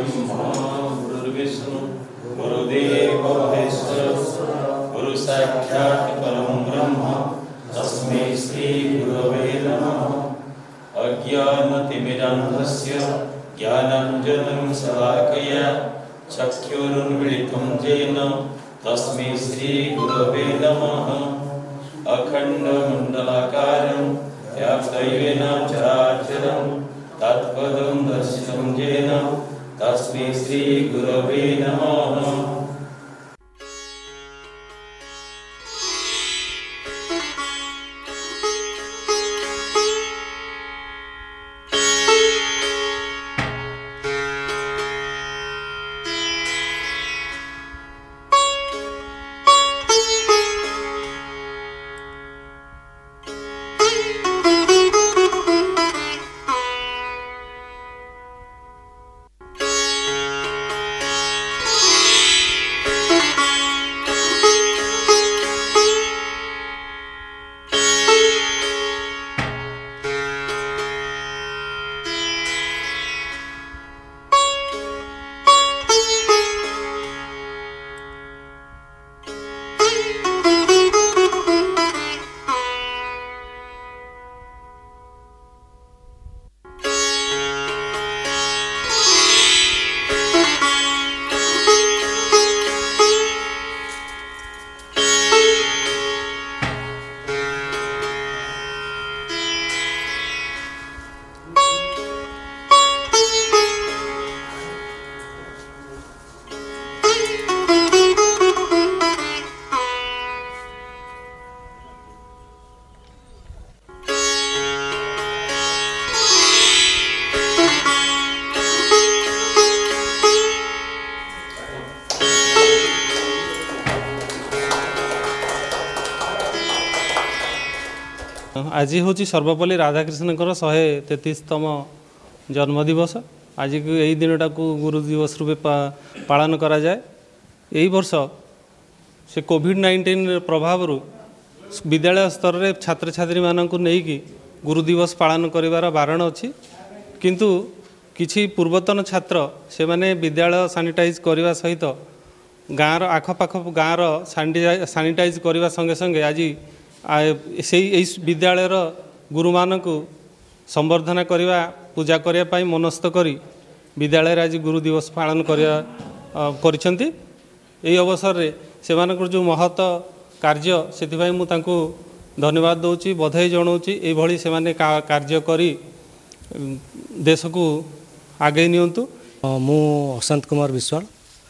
गुरुर्ब्रह्मा गुरुर्विष्णु गुरुदेव महेश्वरः गुरु साक्षात् परं ब्रह्म तस्मै श्री गुरवे नमः। अज्ञानतिमिरान्धस्य ज्ञानाञ्जनं शलाकया चक्षुरुन्मीलितं येन तस्मै श्री गुरवे नमः। अखण्डमण्डलाकारं व्याप्तयेन चराचरं तत्पदं दर्शितं येन तस्मै श्री गुरवे नमः। आज हूँ सर्वपल्ली राधाकृष्ण 133तम जन्मदिवस। आज यही दिनटा को गुरु दिवस रूपे पालन करा जाए। यही वर्ष से कोविड-19 प्रभाव विद्यालय स्तर में छात्र छात्री मानक नहीं गुरु दिवस पालन करिवार बारण अच्छी, किंतु किछि पूर्वतन छात्र से माने विद्यालय सैनिटाइज करने सहित गाँव आखपाख गाँव सैनिटाइज करने संगे संगे आज से विद्यालय गुरु मानक संवर्धना करवा पूजा करने मनस्थ करी विद्यालय आज गुरु दिवस पालन करिसेंती। यही अवसर रे से जो महत कार्य से मुझे धन्यवाद दूची, बधाई जनाऊँगी। ये से कार्य करी देश को आगे नियंतु। मु अशांत कुमार विश्वाल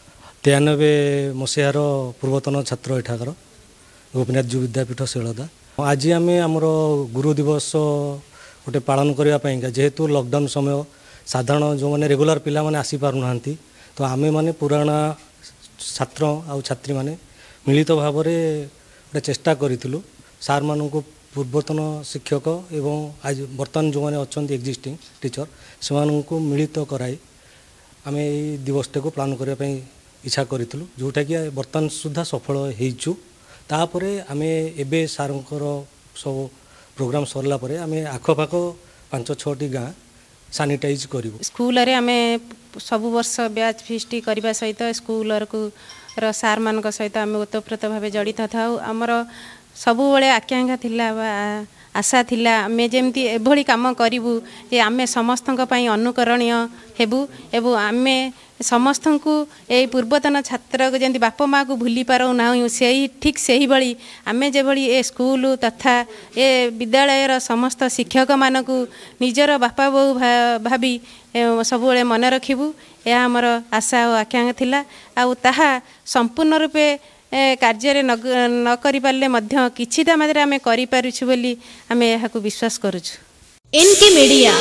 93 मसीहार पूर्वतन छात्र एठाकर गोपीनाथ जू विद्यापीठ शिलदा। आज आम आमर गुरु दिवस गोटे पालन करने जेहेतु लॉकडाउन समय साधारण जो मैंने रेगुलर पिला माने आसी पारना, तो आमे माने पुराना छात्र आ छात्री माने मिलित भाव में गोटे चेष्टा करूँ सार मान पूर्वतन शिक्षक एवं आज बर्तमान जो मैंने अच्छा एक्जिस्टिंग टीचर से मिलित कराई आम ये दिवसटा को पालन करने इच्छा करूँ, जोटा कि बर्तमान सुधा सफल होइचु। तापर आम एबे सारंकर सब प्रोग्राम सरला परे आम आखपाख 5-6टी गाँ सैनिटाइज करूँ। स्कूल रे आम सब वर्ष बैच फिस्ट करने सहित स्कूल को सार मान सहित आम ओतप्रोत भाव जड़ित था। आमर सबु आकांक्षा थिला आशा थिला आम जमी एभली कम करूँ जे आम समस्त अनुकरणीय हेबू एवं आम समस्त को ये पूर्वतन छात्र को जमी बाप माँ को भूली पारू ना से ठीक से ही भाई आम जो ए स्कूल तथा ए विद्यालयर समस्त शिक्षक मानक निजर बापा बो भावी सब मन रखू। यह आमर आशा और आकांक्षा थिला आ संपूर्ण रूपे कार्य न करि पारले मध्य किछिटा मात्रा आम करि पारुछु बोली आम यहाकु विश्वास करूछु। एनके media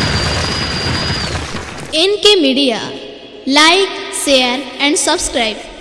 like share and subscribe.